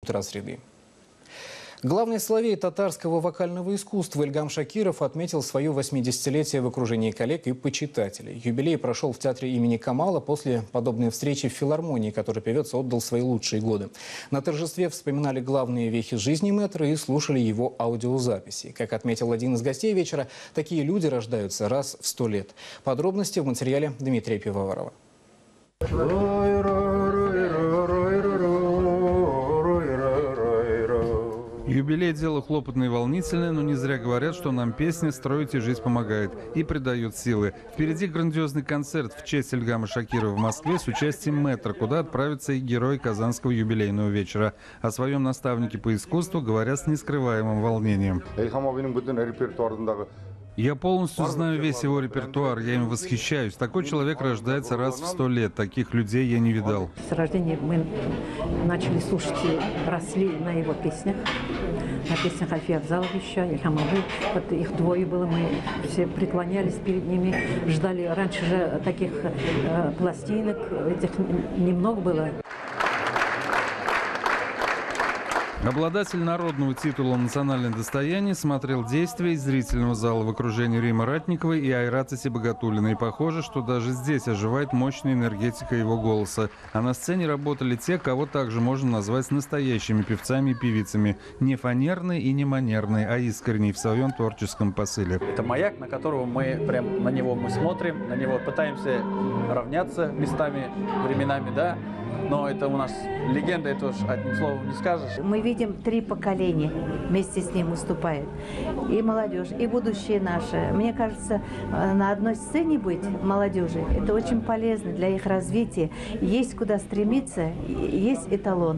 среды. Главный соловей татарского вокального искусства Ильгам Шакиров отметил свое 80-летие в окружении коллег и почитателей. Юбилей прошел в театре имени Камала после подобной встречи в филармонии, которой певец отдал свои лучшие годы. На торжестве вспоминали главные вехи жизни мэтра и слушали его аудиозаписи. Как отметил один из гостей вечера, такие люди рождаются раз в 100 лет. Подробности в материале Дмитрия Пивоварова. Юбилей – дело хлопотное и волнительное, но не зря говорят, что нам песня «Строить и жизнь» помогает и придает силы. Впереди грандиозный концерт в честь Ильгама Шакирова в Москве с участием мэтра, куда отправится и герой Казанского юбилейного вечера. О своем наставнике по искусству говорят с нескрываемым волнением. Я полностью знаю весь его репертуар, я им восхищаюсь. Такой человек рождается раз в 100 лет, таких людей я не видал. С рождения мы начали слушать и росли на его песнях. На песнях Альфия Абзаловича, Ильхама Абы. Вот их двое было, мы все преклонялись перед ними, ждали. Раньше же таких пластинок, этих немного было. Обладатель народного титула «Национальное достояние» смотрел действия из зрительного зала в окружении Римы Ратниковой и Айрата Сибагатуллиной. И похоже, что даже здесь оживает мощная энергетика его голоса. А на сцене работали те, кого также можно назвать настоящими певцами и певицами. Не фанерные и не манерные, а искренние в своем творческом посыле. Это маяк, на которого мы прям на него мы смотрим, на него пытаемся равняться местами, временами, да. Но это у нас легенда, это уж одним словом не скажешь. Мы видим 3 поколения вместе с ним выступают. И молодежь, и будущее наше. Мне кажется, на одной сцене быть молодежи – это очень полезно для их развития. Есть куда стремиться, есть эталон.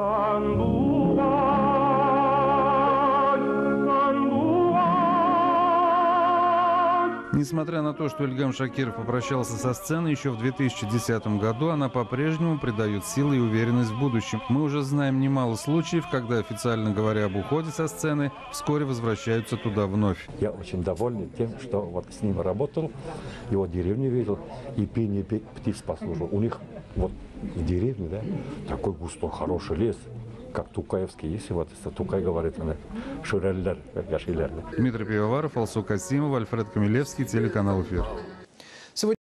Несмотря на то, что Ильгам Шакиров попрощался со сценой еще в 2010 году, она по-прежнему придает силы и уверенность в будущем. Мы уже знаем немало случаев, когда, официально говоря об уходе со сцены, вскоре возвращаются туда вновь. Я очень доволен тем, что вот с ним работал, его деревню видел и пение птиц послушал. У них вот в деревне, да, такой густой, хороший лес. Как Тукаевский, если вот Тукай говорит, шуреллер, яшилер. Дмитрий Пивоваров, Алсу Касимов, Альфред Камилевский, телеканал «Эфир».